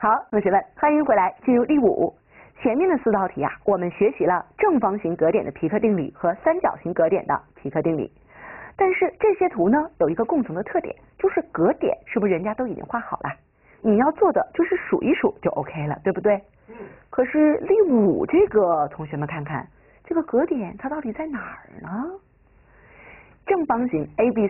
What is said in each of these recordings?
好，同学们，欢迎回来，进入第5。前面的4道题啊，我们学习了正方形格点的皮克定理和三角形格点的皮克定理。但是这些图呢，有一个共同的特点，就是格点是不是人家都已经画好了？你要做的就是数一数就 OK 了，对不对？可是第5这个，同学们看看这个格点它到底在哪儿呢？正方形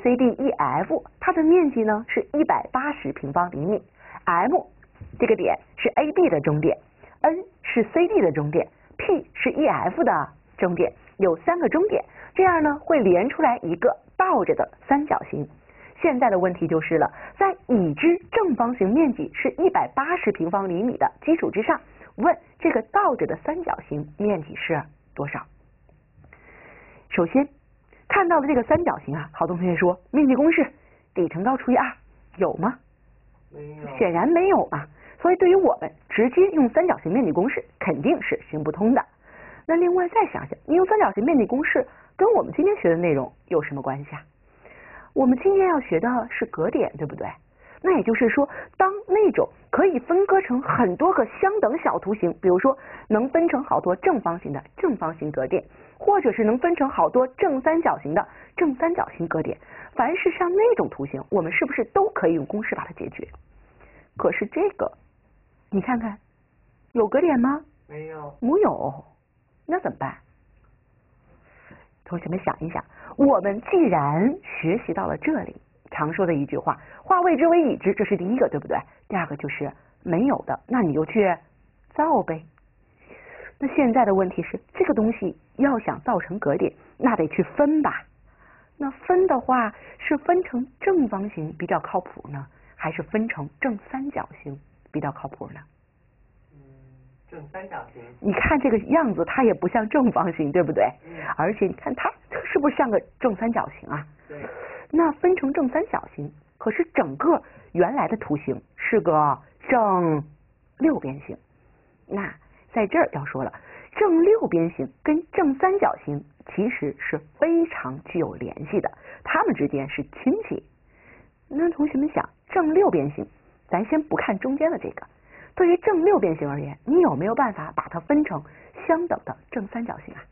ABCDEF， 它的面积呢是180平方厘米 ，M 这个点是 AB 的中点 ，N 是 CD 的中点 ，P 是 EF 的中点，有3个中点，这样呢会连出来一个倒着的三角形。现在的问题就是了，在已知正方形面积是180平方厘米的基础之上，问这个倒着的三角形面积是多少？首先看到的这个三角形啊，好多同学说面积公式底乘高除以2，有吗？ 没有， 显然没有嘛。所以对于我们直接用三角形面积公式肯定是行不通的。那另外再想想，你用三角形面积公式跟我们今天学的内容有什么关系啊？我们今天要学的是格点，对不对？那也就是说，当那种可以分割成很多个相等小图形，比如说能分成好多正方形的正方形格点，或者是能分成好多正三角形的正三角形格点，凡是像那种图形，我们是不是都可以用公式把它解决？可是这个，你看看，有格点吗？ 没有， 没有，那怎么办？同学们想一想，我们既然学习到了这里，常说的一句话，化未知为已知，这是第一个，对不对？第二个就是没有的，那你就去造呗。那现在的问题是，这个东西要想造成格点，那得去分吧。那分的话，是分成正方形比较靠谱呢，还是分成正三角形比较靠谱呢？ 正三角形。 你看这个样子，它也不像正方形，对不对？而且你看它是不是像个正三角形啊？ 对。 那分成正三角形，可是整个原来的图形是个正六边形。那在这儿要说了，正六边形跟正三角形其实是非常具有联系的，它们之间是亲戚。那同学们想，正六边形，咱先不看中间的这个。对于正六边形而言，你有没有办法把它分成相等的正三角形啊？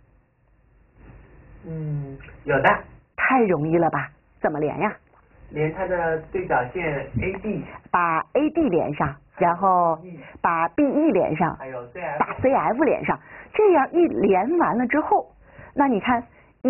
有的。 太容易了吧？怎么连呀？ 连它的对角线 AB， 把 AD 连上，然后把 BE 连上， 还有 CF， 把 CF 连上，这样一连完了之后，那你看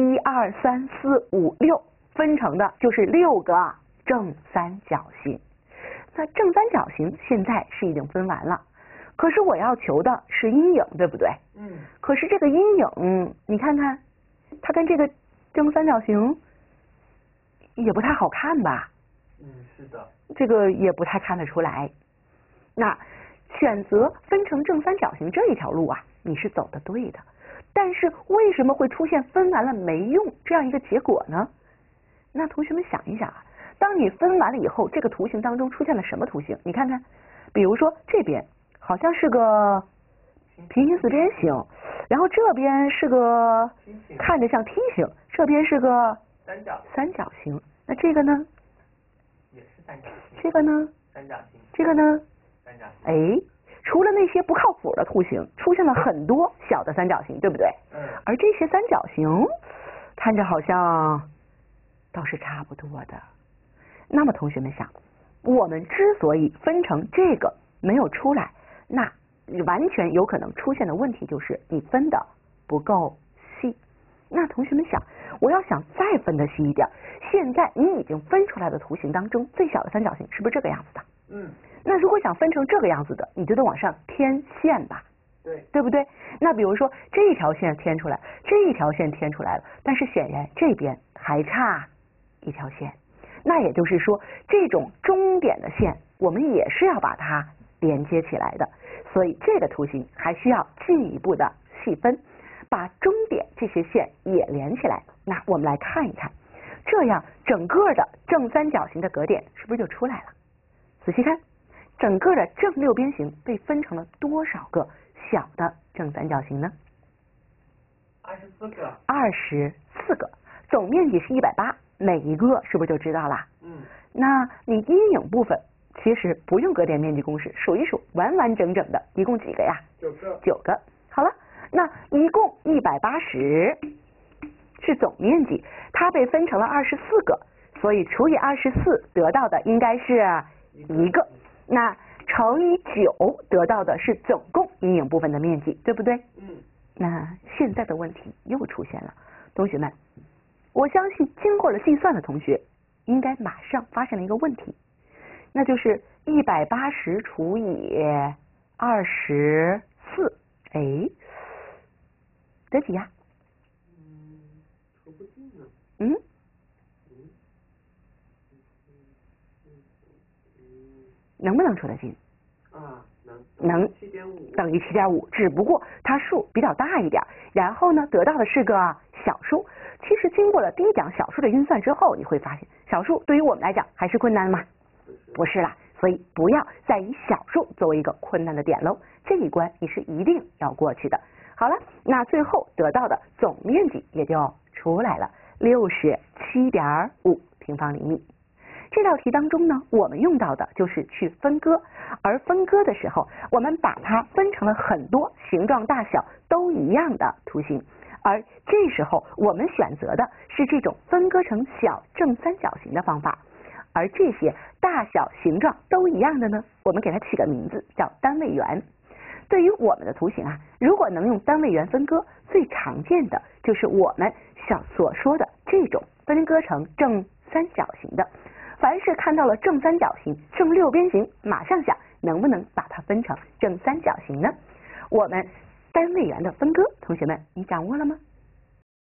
1、2、3、4、5、6分成的就是6个正三角形。那正三角形现在是已经分完了，可是我要求的是阴影，对不对？可是这个阴影，你看看，它跟这个正三角形也不太好看吧？ 是的。 这个也不太看得出来。那选择分成正三角形这一条路啊，你是走的对的。但是为什么会出现分完了没用这样一个结果呢？那同学们想一想啊。当你分完了以后，这个图形当中出现了什么图形？你看看，比如说这边好像是个平行四边形，然后这边是个看着像梯形，这边是个三角形。那这个呢？ 也是三角形。 这个呢？ 三角形。 这个呢？ 三角形。 哎，除了那些不靠谱的图形，出现了很多小的三角形，对不对？而这些三角形看着好像倒是差不多的。那么同学们想，我们之所以分成这个没有出来，那完全有可能出现的问题就是你分的不够细。那同学们想，我要想再分的细一点，现在你已经分出来的图形当中最小的三角形是不是这个样子的？那如果想分成这个样子的，你就得往上添线吧，对不对？那比如说这一条线添出来，这一条线添出来了，但是显然这边还差一条线。那也就是说，这种中点的线，我们也是要把它连接起来的，所以这个图形还需要进一步的细分，把中点这些线也连起来。那我们来看一看，这样整个的正三角形的格点是不是就出来了？仔细看，整个的正六边形被分成了多少个小的正三角形呢 ？24个。 24个，总面积是180。每一个是不是就知道了？那你阴影部分其实不用格点面积公式，数一数，完完整整的，一共几个呀 9个。 9个。好了，那一共180是总面积，它被分成了24个，所以除以24得到的应该是1个。那乘以9得到的是总共阴影部分的面积，对不对？那现在的问题又出现了，同学们，我相信经过了计算的同学应该马上发现了一个问题，那就是180除以24，哎，得几呀？ 除不尽呢。 能不能除得尽？ 能。 等于7.5，只不过它数比较大一点，然后呢得到的是个小数。其实经过了第一讲小数的运算之后，你会发现小数对于我们来讲还是困难吗？不是啦，所以不要再以小数作为一个困难的点喽，这一关你是一定要过去的。好了，那最后得到的总面积也就出来了，67.5平方厘米。这道题当中呢，我们用到的就是去分割，而分割的时候，我们把它分成了很多形状大小都一样的图形，而这时候我们选择的是这种分割成小正三角形的方法，而这些大小形状都一样的呢，我们给它起个名字叫单位圆。对于我们的图形啊，如果能用单位圆分割，最常见的就是我们所说的这种分割成正三角形的。凡是看到了正三角形、正六边形，马上想能不能把它分成正三角形呢？我们单位圆的分割，同学们你掌握了吗？